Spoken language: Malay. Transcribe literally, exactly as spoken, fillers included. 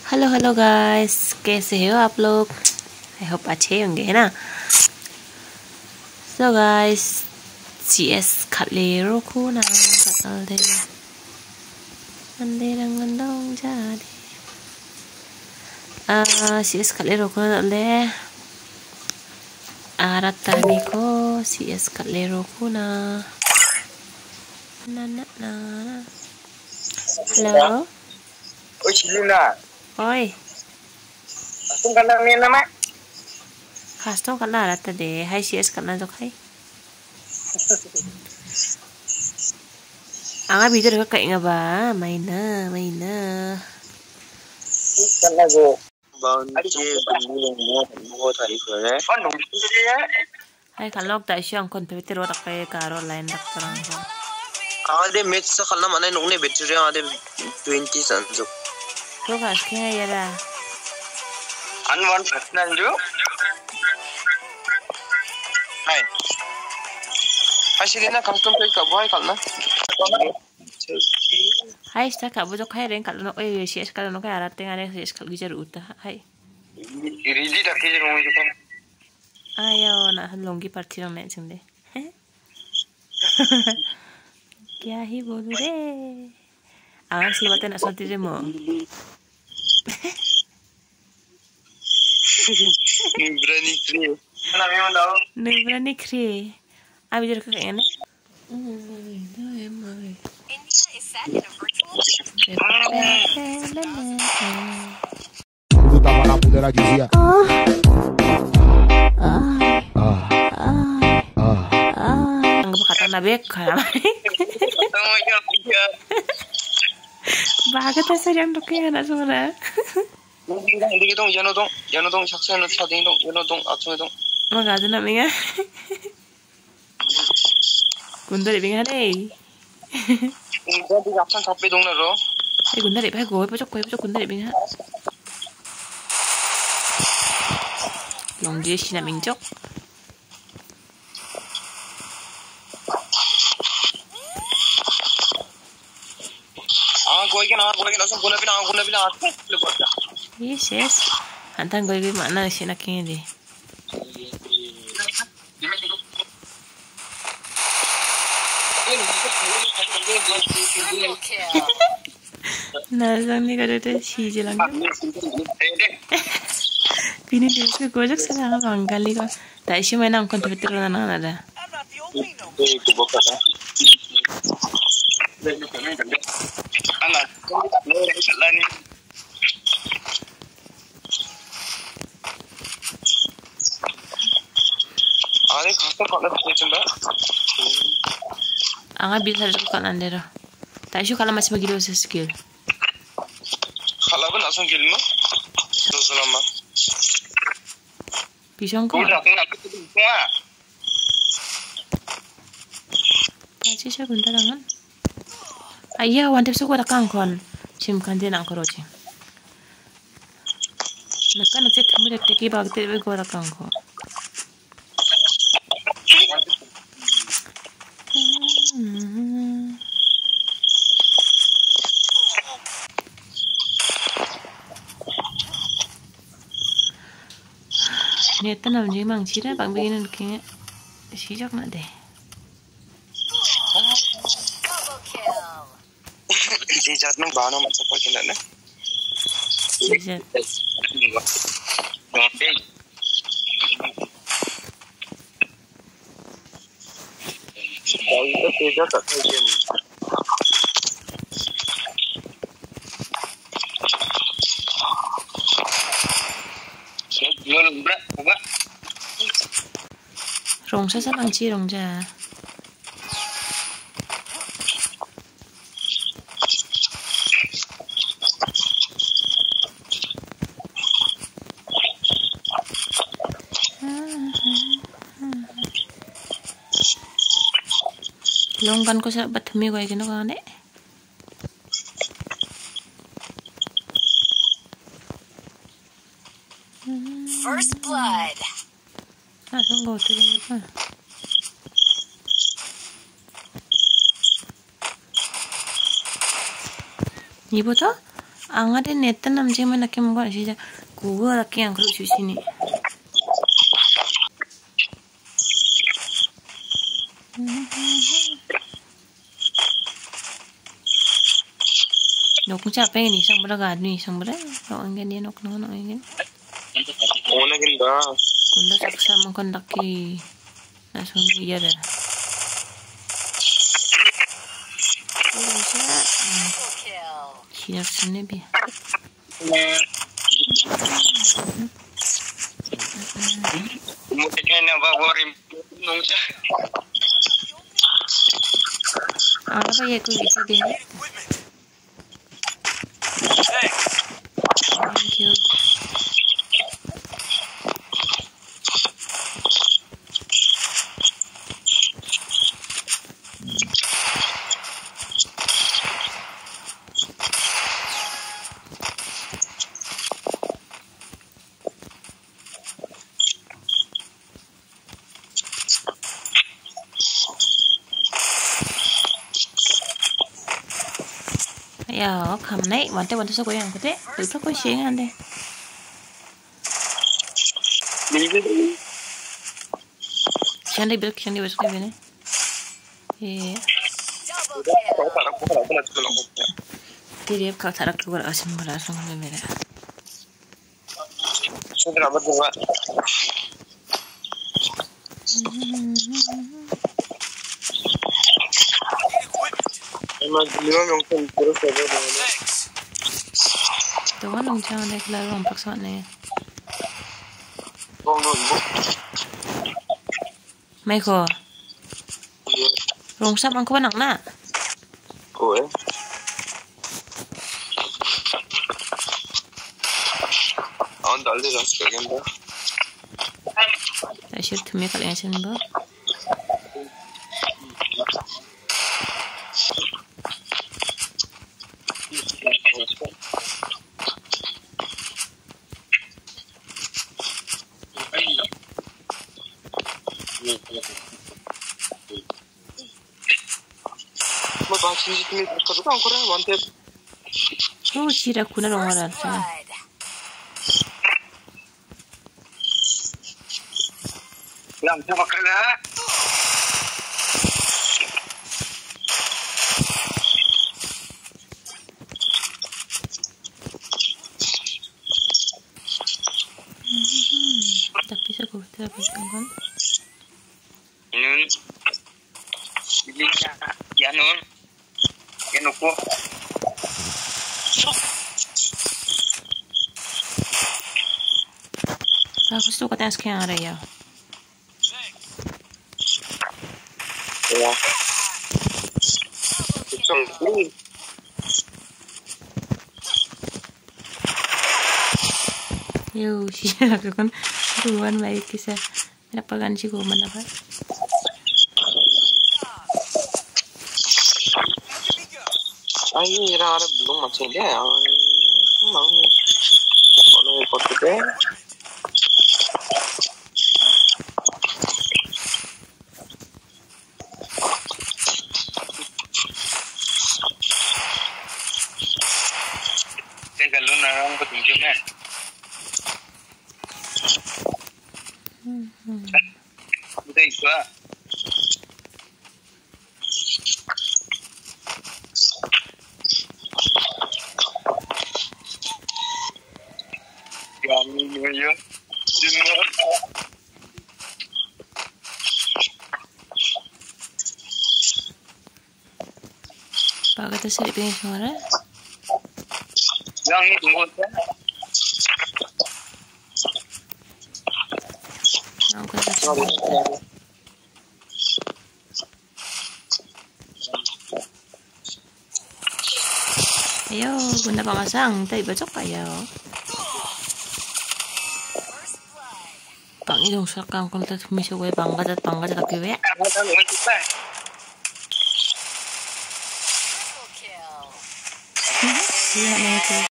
Hello hello guys, कैसे हो आप लोग? आई होप अच्छे होंगे, है ना? So guys, C S Kalero ko na katalde ande lang gandong jadi ah C S Kalero ko na le aratani ko C S Kalero ko na na na na hello oi Cilina oi aku kan ni nama Kasto kana arata de hai C S kana jo khai Anga bijar ka kai nga ba mai na mai na kan lagu bang je gulu mo mo thari ko re on nung ji ya hai kalok ta siang kon pe tero ta kai karo line dak tarang ko ade match sa khalna mane nung ne betri ade twenty sanjo to gas ke yara an one personal jo hai hai Cilina custom page ka boy kalna hai sta ka bo jo khai ren kalno oi C S kalno kai arate ngare C S kal gijar uta hai ready rakhe jo mo jo kan ayo na longi party rang ne chinde क्या ही बोलूं रे आवाज से बातें ना सुनती रे मो berani kri na me mandao नहीं berani kri अभी जरा कहेंगे ना Puta para poder dizia. Anggap kata nabi kalam. Bagatasa yang rukiya na sura. Hindi dong yano dong yano dong saksa no sa ding dong yano dong atso dong Magado na minga. Gundari minga deh. Hindi apsan sapi dong na ro Eh gundari pa go pa chok ko chok gundari minga. Longji sina mingjok. ah koi ke na koi ke na sam guna bina guna bina atse le ko ta Yes yes. Antan goi goi mana sina kingi di. Nazang ni kada tu si je lang. Pini dia ke gojak sana banggali ko. Tai si mana angkon tu betul na na ada. Are khasta kala chunda Anga bil har ko kan andero. Tai si kala mas magilo sa skill. khala ban asong gilma do salama Pisong ko. ko na ko ma Masih saya gundarangan. Ayah, wantep suku ada kangkon. Sim kantin ang koroci. Nakkan nasi tamu dek teki bagte be ko ada kangkon. Ni tanam je mang cira bang begini looking sijak nak deh. ji jat nang bana ma sapor kinda na Sijak. okay Kau itu tidak tak tahu jual berat, berat. Rongsa sa lang chi rongja. Longgan ko sa batumi ko ay kinukane. First blood. Ah, sungguh tu yang apa? Ni betul? ang ada neta nam je mana kem gua sih ja gua laki yang keluar di sini. Nok capek nih sang beragad nih sang beragad. Nok angin dia nok nok angin. Mana kinda? Kunda saksa mengkondaki. Langsung iya dah. Siap sini bi. Mungkin yang bawarim nungsa. Apa ya ku bisa deh. Thank you. Ya, cầm này, bọn tôi bọn tôi sẽ quay hàng cái thế, tự phát quay xuyên anh đây. Siang đi biết, siang đi biết cái gì này. Yeah. Thì dia kau tarik keluar asin berasal dari mereka. Sudah apa juga? Emang dia mungkin terus ada mana? Tuh kan nungcang ada keluar rompak sana. Oh no, no. Michael. Rongsap ang kuwan ang na. Oh eh. Awan dalde ras kagem ba? Asyik tumit kalian sen ba? Mo ba sini tumit kaso kan ko ra wanted. Oh, sira kuna rongaran sana. Yang coba kerja. Tapi saya kau tidak bisa kan? Nun, ini ya nun, ya nuku. Aku suka tes kaya ada ya. Ya. Itu ini. Yo, siya aku kan tuan baik kisah. Napagan si Kuman apa? Ay, ira ara belum macam dia. Memang. Kalau ikut kita. Kalau narang petunjuk kan. Udah itu ah. Kami ya, semua. Pak kata saya pengen suara. Yang ini tunggu kan. Aku kata suara. Ayo, bunda pamasang, tayo bacok ayo. Bang idong sakang kung tayo tumisaw ay bangga at bangga at akiwe. Triple kill. Iya,